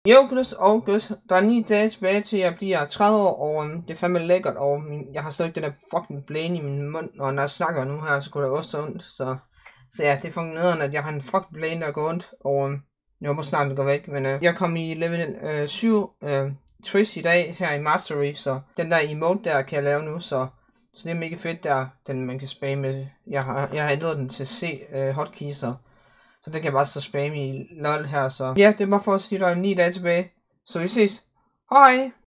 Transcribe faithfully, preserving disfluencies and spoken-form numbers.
Jo, Gus og Gus, der er ni dage tilbage til jeg bliver tredive år, og um, det er fandme lækkert, og min, jeg har stadig det der fucking blæne i min mund, og når jeg snakker nu her, så går det også ondt, så, så ja, det er fucking nederen, at jeg har en fucking blæne, der går ondt, og um, jeg håber snart, det går væk, men uh, jeg kom i level uh, syv uh, Trish i dag, her i Mastery, så den der emote der kan jeg lave nu, så, så det er mega fedt der, den man kan spamme, jeg har, jeg har ændret den til C uh, hotkeys, så Så det kan jeg bare så spamme i lol her, så ja, det er bare for at sige, at der er ni dage tilbage. Så vi ses. Hej!